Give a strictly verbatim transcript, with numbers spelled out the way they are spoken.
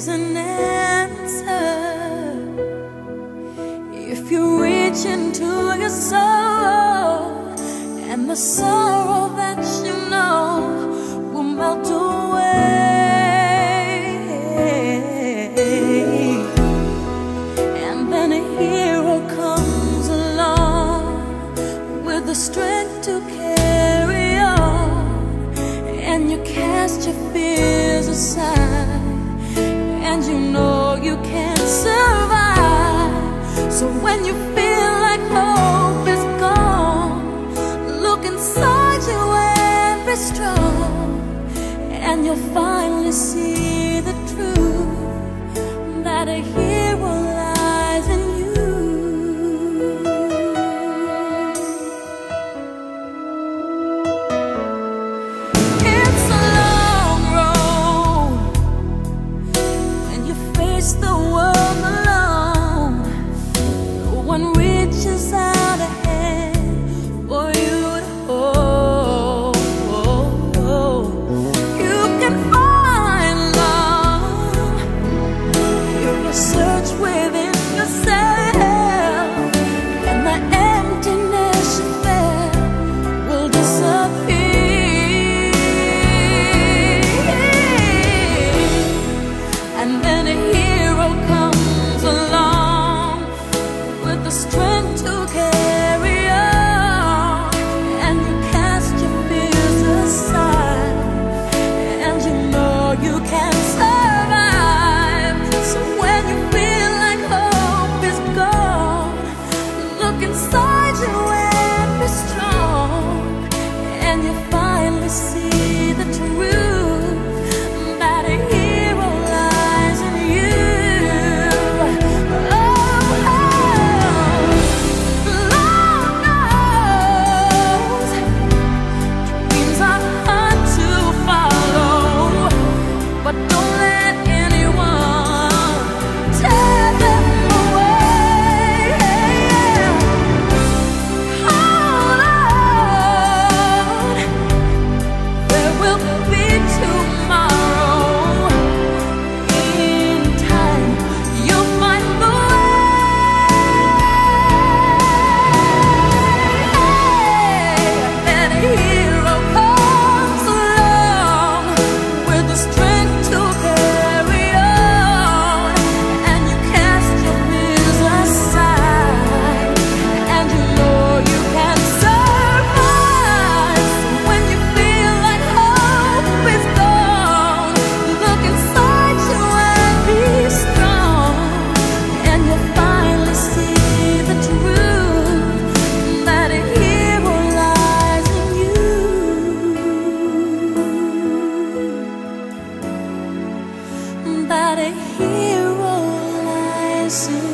is an answer if you reach into your soul, and the sorrow that you know will melt away. And then a hero comes along with the strength to carry on, and you cast your fears aside, and you know you can't survive. So when you feel like hope is gone, look inside you and be strong, and you'll finally see the truth that a hero lies in you. It's a long road when you face the world alone. No one reaches out a hand for you to hold. You can find love if you search within yourself, and the emptiness you felt will disappear. And then a hero comes along with the strength to carry on, and you cast your fears aside, and you know you can survive. So when you feel like hope is gone, look inside you and be strong, and you finally see the truth that a hero lies in you. Oh, Lord knows dreams are hard to follow, but don't let anyone tear them away. Hold on, there will be tomorrow. In time, you'll find the way. Then a hero comes along with the strength to carry on, and you cast your fears aside, and you know you can survive. So when you feel like hope is gone, look inside you and be strong, and you'll finally see the truth that a hero lies in you. That a hero lies in you.